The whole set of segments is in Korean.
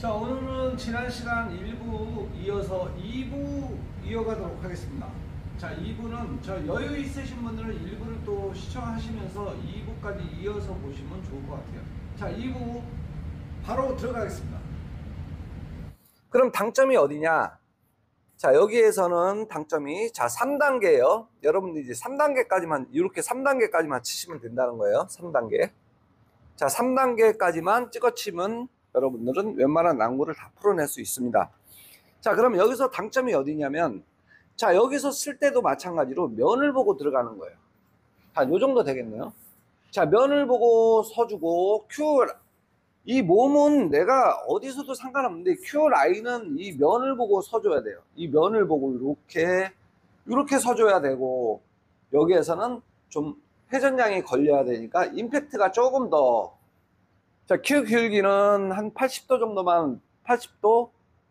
자, 오늘은 지난 시간 1부 이어서 2부 이어가도록 하겠습니다. 자, 2부는 저 여유 있으신 분들은 1부를 또 시청하시면서 2부까지 이어서 보시면 좋을 것 같아요. 자, 2부 바로 들어가겠습니다. 그럼 당점이 어디냐? 자, 여기에서는 당점이 3단계예요. 여러분들 이제 3단계까지만 이렇게 3단계까지만 치시면 된다는 거예요. 3단계. 자, 3단계까지만 찍어치면 여러분들은 웬만한 난구를 다 풀어낼 수 있습니다. 자, 그럼 여기서 당점이 어디냐면, 자, 여기서 쓸 때도 마찬가지로 면을 보고 들어가는 거예요. 자, 요 정도 되겠네요. 자, 면을 보고 서주고, 이 몸은 내가 어디서도 상관없는데, Q 라인은 이 면을 보고 서줘야 돼요. 이 면을 보고 이렇게 서줘야 되고, 여기에서는 좀 회전량이 걸려야 되니까, 임팩트가 조금 더, 자, Q 기울기는 한 80도 정도만, 80도,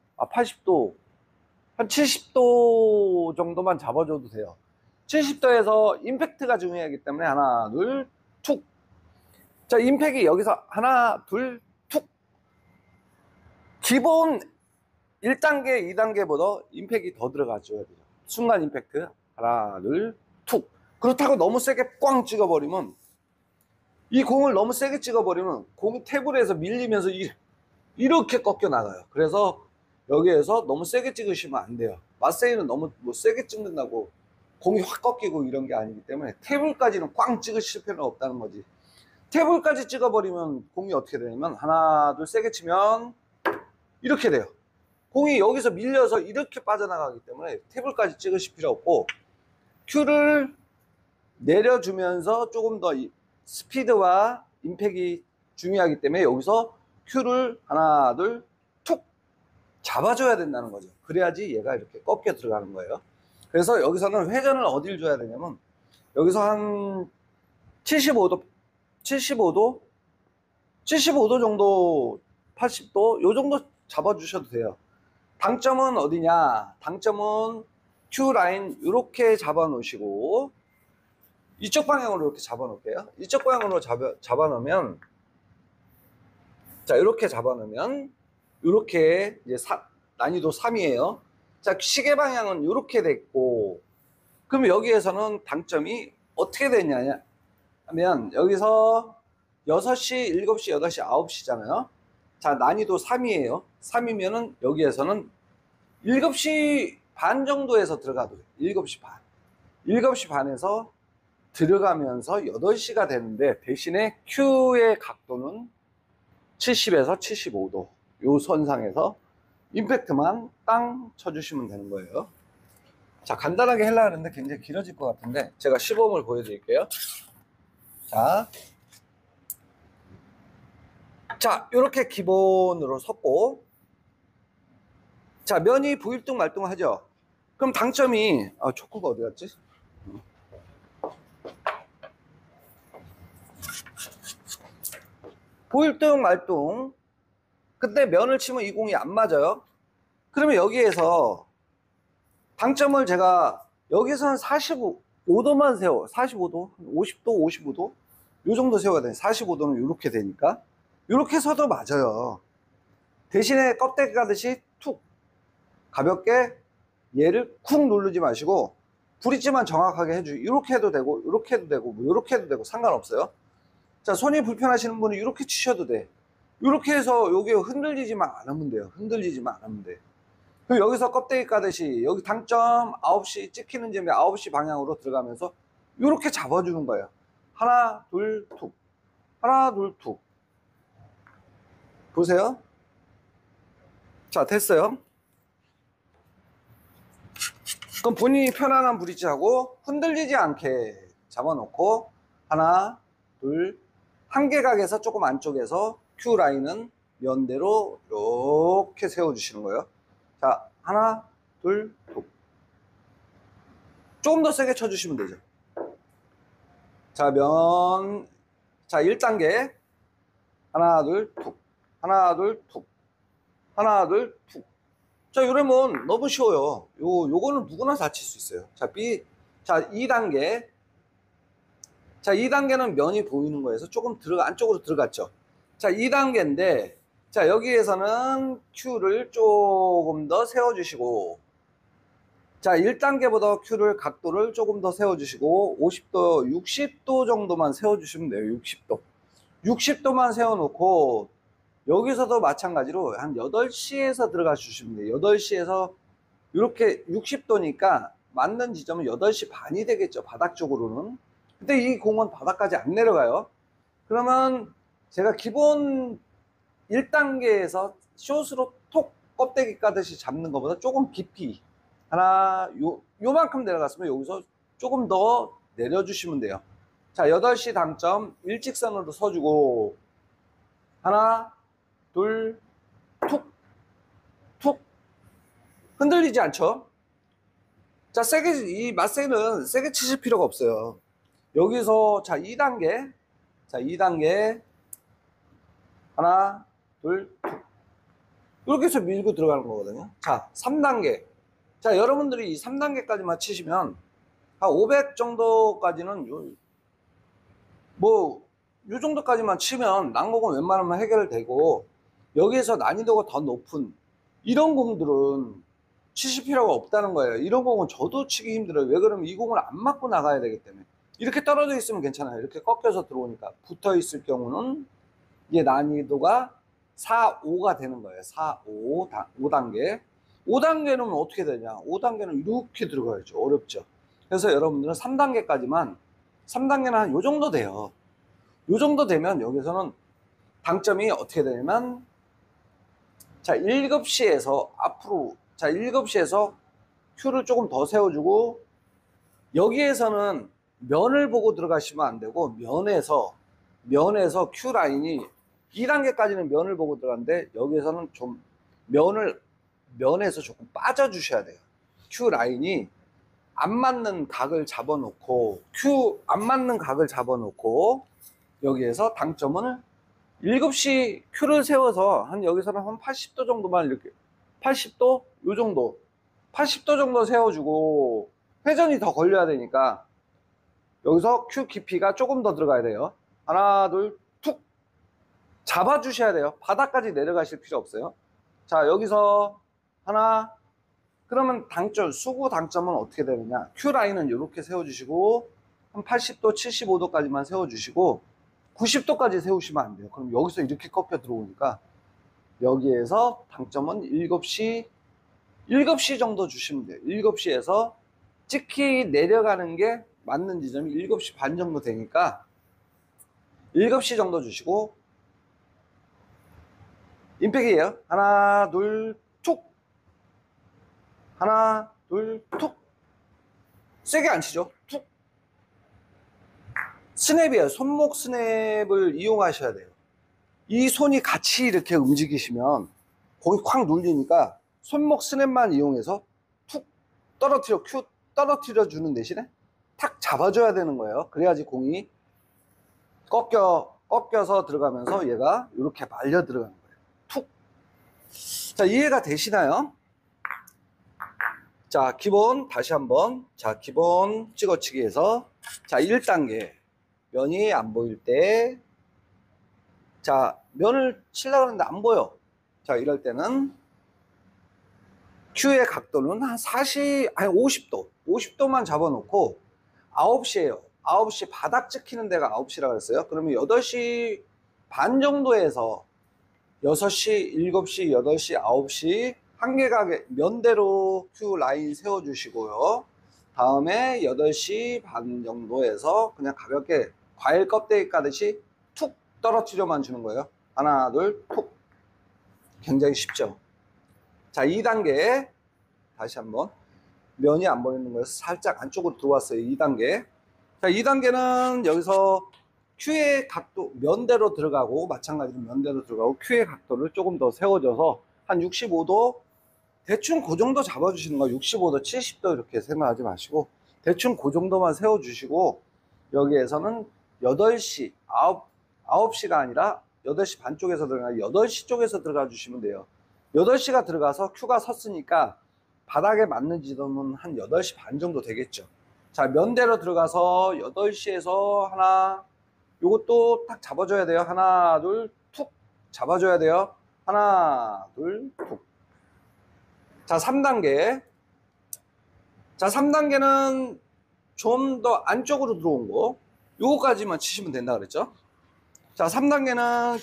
한 70도 정도만 잡아줘도 돼요. 70도에서 임팩트가 중요하기 때문에 하나, 둘, 툭. 자, 임팩이 여기서 하나, 둘, 툭. 기본 1단계, 2단계보다 임팩이 더 들어가줘야 돼요. 순간 임팩트. 하나, 둘, 툭. 그렇다고 너무 세게 꽝 찍어버리면, 이 공을 너무 세게 찍어버리면 공이 테이블에서 밀리면서 이렇게 꺾여 나가요. 그래서 여기에서 너무 세게 찍으시면 안 돼요. 마세이는 너무 세게 찍는다고 공이 확 꺾이고 이런 게 아니기 때문에 테이블까지는 꽝 찍으실 필요는 없다는 거지. 테이블까지 찍어버리면 공이 어떻게 되냐면, 하나, 둘 세게 치면 이렇게 돼요. 공이 여기서 밀려서 이렇게 빠져나가기 때문에 테이블까지 찍으실 필요 없고, 큐를 내려주면서 조금 더 스피드와 임팩이 중요하기 때문에 여기서 큐를 하나, 둘, 툭 잡아줘야 된다는 거죠. 그래야지 얘가 이렇게 꺾여 들어가는 거예요. 그래서 여기서는 회전을 어딜 줘야 되냐면, 여기서 한 75도 정도, 80도, 요 정도 잡아주셔도 돼요. 당점은 어디냐? 당점은 Q 라인 이렇게 잡아 놓으시고, 이쪽 방향으로 이렇게 잡아 놓을게요. 이쪽 방향으로 잡아 놓으면, 자, 이렇게 잡아 놓으면, 이렇게 이제 난이도 3이에요. 자, 시계 방향은 이렇게 됐고, 그럼 여기에서는 당점이 어떻게 되냐 하면, 여기서 6시, 7시, 8시, 9시잖아요. 자, 난이도 3이에요. 3이면은 여기에서는 7시 반 정도에서 들어가도 돼요. 7시 반. 7시 반에서 들어가면서 8시가 되는데, 대신에 Q의 각도는 70에서 75도. 요 선상에서 임팩트만 땅 쳐주시면 되는 거예요. 자, 간단하게 하려고 하는데 굉장히 길어질 것 같은데 제가 시범을 보여드릴게요. 자, 이렇게 기본으로 섰고, 자, 면이 부일등 말등 하죠. 그럼 당점이, 초크가 어디 갔지? 부일등 말등. 근데 면을 치면 이 공이 안 맞아요. 그러면 여기에서 당점을 제가 여기서는 45도만 세워. 45도, 50도, 55도 요 정도 세워야 돼. 45도는 이렇게 되니까 이렇게 서도 맞아요. 대신에 껍데기 가듯이 툭 가볍게 얘를 쿵 누르지 마시고 브릿지만 정확하게 해주고, 이렇게 해도 되고 이렇게 해도 되고 뭐 이렇게 해도 되고 상관없어요. 자, 손이 불편하시는 분은 이렇게 치셔도 돼. 이렇게 해서 여기 흔들리지만 않으면 돼요. 흔들리지만 않으면 돼. 그럼 여기서 껍데기 까듯이 여기 당점 9시 찍히는 점에 9시 방향으로 들어가면서 이렇게 잡아주는 거예요. 하나, 둘, 툭. 하나, 둘, 툭. 보세요. 자, 됐어요. 그럼 본인이 편안한 브릿지하고 흔들리지 않게 잡아놓고, 하나, 둘, 한계각에서 조금 안쪽에서 Q 라인은 면대로 이렇게 세워주시는 거예요. 자, 하나, 둘, 툭. 조금 더 세게 쳐주시면 되죠. 자, 자, 1단계. 하나, 둘, 툭. 하나, 둘, 툭. 하나, 둘, 툭. 자, 이러면 너무 쉬워요. 요거는 누구나 다 칠 수 있어요. 자, 자, 2단계. 자, 2단계는 면이 보이는 거에서 조금 안쪽으로 들어갔죠. 자, 2단계인데, 자, 여기에서는 Q를 조금 더 세워주시고, 자, 1단계보다 Q를 각도를 조금 더 세워주시고, 50도, 60도 정도만 세워주시면 돼요. 60도. 60도만 세워놓고, 여기서도 마찬가지로 한 8시에서 들어가 주시면 돼요. 8시에서 이렇게 60도니까 맞는 지점은 8시 반이 되겠죠. 바닥 쪽으로는. 근데 이 공은 바닥까지 안 내려가요. 그러면 제가 기본 1단계에서 숏으로 톡 껍데기 까듯이 잡는 것보다 조금 깊이 하나 요만큼 내려갔으면 여기서 조금 더 내려주시면 돼요. 자, 8시 당점 일직선으로 서주고 하나 둘 툭 툭 흔들리지 않죠? 자, 세게 이 맞세는 세게 치실 필요가 없어요. 여기서 자 2단계 자 2단계 하나 둘 툭 이렇게 해서 밀고 들어가는 거거든요. 자 3단계 자 여러분들이 이 3단계까지만 치시면 한 500 정도까지는 뭐 요 정도까지만 치면 낙목은 웬만하면 해결되고, 여기에서 난이도가 더 높은 이런 공들은 치실 필요가 없다는 거예요. 이런 공은 저도 치기 힘들어요. 왜 그러면 이 공을 안 맞고 나가야 되기 때문에. 이렇게 떨어져 있으면 괜찮아요. 이렇게 꺾여서 들어오니까. 붙어 있을 경우는 이게 난이도가 4, 5가 되는 거예요. 4, 5, 5단계. 5단계는 어떻게 되냐? 5단계는 이렇게 들어가야죠. 어렵죠. 그래서 여러분들은 3단계까지만, 3단계는 한 요 정도 돼요. 요 정도 되면 여기서는 당점이 어떻게 되냐면, 자 7시에서 앞으로, 자 7시에서 Q를 조금 더 세워주고, 여기에서는 면을 보고 들어가시면 안 되고, 면에서 Q 라인이 2단계까지는 면을 보고 들어가는데, 여기에서는 좀 면에서 조금 빠져 주셔야 돼요. Q 라인이 안 맞는 각을 잡아놓고, 안 맞는 각을 잡아놓고, 여기에서 당점을 7시 Q를 세워서 한 여기서는 한 80도 정도만 이렇게 80도 요 정도 80도 정도 세워주고, 회전이 더 걸려야 되니까 여기서 Q 깊이가 조금 더 들어가야 돼요. 하나 둘 툭 잡아 주셔야 돼요. 바닥까지 내려가실 필요 없어요. 자 여기서 하나, 그러면 당점 수구 당점은 어떻게 되느냐, Q 라인은 이렇게 세워주시고 한 80도 75도까지만 세워주시고 90도까지 세우시면 안 돼요. 그럼 여기서 이렇게 꺾여 들어오니까 여기에서 당점은 7시 정도 주시면 돼요. 7시에서 찍히 내려가는 게 맞는 지점이 7시 반 정도 되니까 7시 정도 주시고, 임팩이에요. 하나 둘 툭 하나 둘 툭 세게 안 치죠. 툭 스냅이에요. 손목 스냅을 이용하셔야 돼요. 이 손이 같이 이렇게 움직이시면 거기 콱 눌리니까 손목 스냅만 이용해서 툭 떨어뜨려, Q 떨어뜨려 주는 대신에 탁 잡아줘야 되는 거예요. 그래야지 공이 꺾여서 들어가면서 얘가 이렇게 말려 들어가는 거예요. 툭. 자, 이해가 되시나요? 자, 기본 다시 한번. 자, 기본 찍어치기에서 자 1단계 면이 안 보일 때, 자 면을 치려고 하는데 안 보여. 자 이럴 때는 Q의 각도는 한 50도만 잡아놓고 9시에요 9시 바닥 찍히는 데가 9시라고 했어요. 그러면 8시 반 정도에서 6시, 7시, 8시, 9시 한개각에 면대로 Q 라인 세워주시고요. 다음에 8시 반 정도에서 그냥 가볍게 과일 껍데기 까듯이 툭 떨어뜨려만 주는 거예요. 하나 둘 툭. 굉장히 쉽죠. 자 2단계 다시 한번. 면이 안 보이는 거에서 살짝 안쪽으로 들어왔어요. 2단계. 자 2단계는 여기서 Q의 각도 면대로 들어가고, 마찬가지로 면대로 들어가고 Q의 각도를 조금 더 세워줘서 한 65도 대충 그 정도 잡아주시는 거예요. 65도 70도 이렇게 생각하지 마시고 대충 그 정도만 세워주시고, 여기에서는 8시 9시가 아니라 8시 반 쪽에서 들어가 8시 쪽에서 들어가 주시면 돼요. 8시가 들어가서 Q가 섰으니까 바닥에 맞는 지점은 한 8시 반 정도 되겠죠. 자 면대로 들어가서 8시에서 하나, 요것도 딱 잡아줘야 돼요. 하나 둘 툭 잡아줘야 돼요. 하나, 둘, 툭. 자, 3단계. 자, 3단계는 좀 더 안쪽으로 들어온 거. 요거까지만 치시면 된다 그랬죠? 자, 3단계는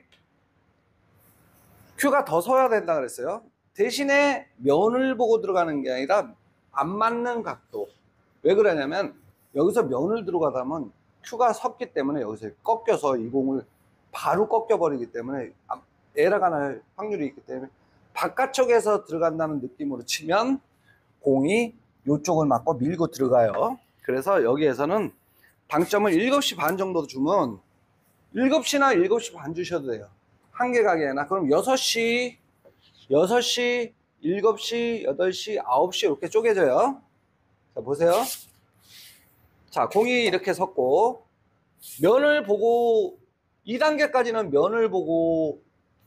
큐가 더 서야 된다 그랬어요. 대신에 면을 보고 들어가는 게 아니라 안 맞는 각도. 왜 그러냐면 여기서 면을 들어가다 보면 큐가 섰기 때문에 여기서 꺾여서 이 공을 바로 꺾여버리기 때문에 에러가 날 확률이 있기 때문에 바깥쪽에서 들어간다는 느낌으로 치면 공이 이쪽을 맞고 밀고 들어가요. 그래서 여기에서는 당점을 7시 반 정도 주면 7시나 7시 반 주셔도 돼요. 한 개 가게 아니라. 그럼 6시, 7시, 8시, 9시 이렇게 쪼개져요. 자, 보세요. 자, 공이 이렇게 섰고 면을 보고 2단계까지는 면을 보고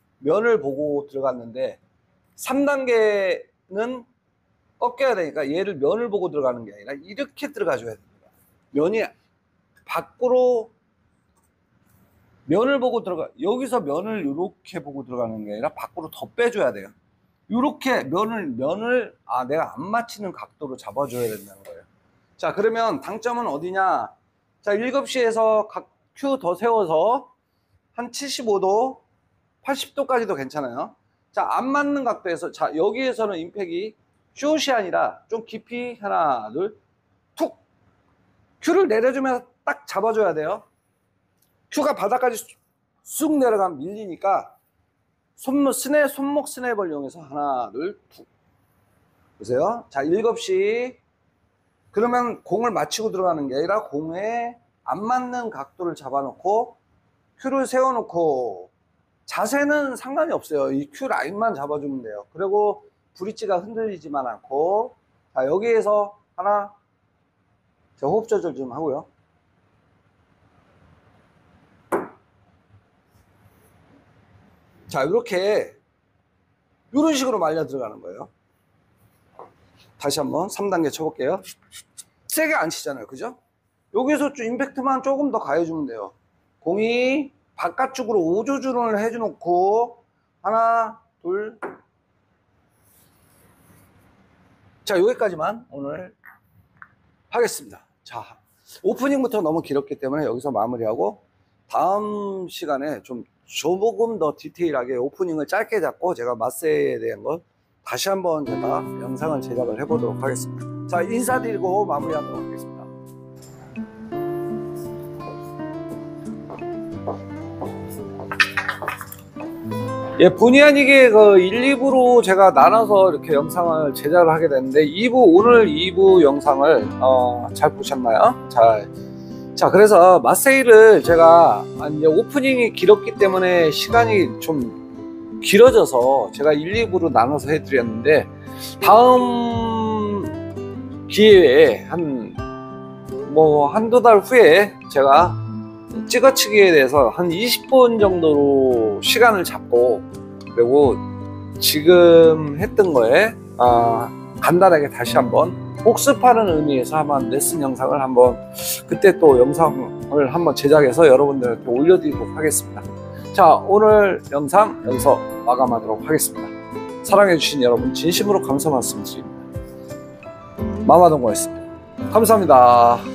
들어갔는데 3단계는 꺾여야 되니까 얘를 면을 보고 들어가는 게 아니라 이렇게 들어가 줘야 됩니다. 면이 밖으로 면을 보고 들어가, 여기서 면을 이렇게 보고 들어가는 게 아니라 밖으로 더 빼줘야 돼요. 이렇게 면을 내가 안 맞히는 각도로 잡아줘야 된다는 거예요. 자, 그러면 당점은 어디냐? 자, 7시에서 각 큐 더 세워서 한 75도, 80도까지도 괜찮아요. 자, 안 맞는 각도에서, 자, 여기에서는 임팩이 슛이 아니라 좀 깊이 하나, 둘, 툭! 큐를 내려주면서 딱 잡아줘야 돼요. 큐가 바닥까지 쑥 내려가면 밀리니까 손목 스냅을 이용해서 하나, 둘, 툭. 보세요. 자, 7시. 그러면 공을 맞추고 들어가는 게 아니라 공에 안 맞는 각도를 잡아놓고 큐를 세워놓고 자세는 상관이 없어요. 이 큐 라인만 잡아주면 돼요. 그리고 브릿지가 흔들리지만 않고. 자, 여기에서 하나, 자, 호흡 조절 좀 하고요. 자, 이렇게 이런 식으로 말려 들어가는 거예요. 다시 한번 3단계 쳐볼게요. 세게 안 치잖아요, 그죠? 여기서 좀 임팩트만 조금 더 가해주면 돼요. 공이 바깥쪽으로 오조준을 해줘놓고 하나, 둘. 자, 여기까지만 오늘 하겠습니다. 자, 오프닝부터 너무 길었기 때문에 여기서 마무리하고 다음 시간에 좀 조금 더 디테일하게 오프닝을 짧게 잡고 제가 마세에 대한 것 다시 한번 제가 영상을 제작을 해보도록 하겠습니다. 자, 인사드리고 마무리하도록 하겠습니다. 예, 본의 아니게 그 1, 2부로 제가 나눠서 이렇게 영상을 제작을 하게 됐는데 오늘 2부 영상을 잘 보셨나요? 자, 그래서 마세이를 제가 이제 오프닝이 길었기 때문에 시간이 좀 길어져서 제가 1, 2부로 나눠서 해드렸는데 다음 기회에 한두 달 후에 제가 찍어치기에 대해서 한 20분 정도로 시간을 잡고 그리고 지금 했던 거에 간단하게 다시 한번 복습하는 의미에서 한번 레슨 영상을 그때 또 영상을 한번 제작해서 여러분들한테 올려드리도록 하겠습니다. 자, 오늘 영상 여기서 마감하도록 하겠습니다. 사랑해주신 여러분 진심으로 감사 말씀드립니다. 마마동거였습니다. 감사합니다.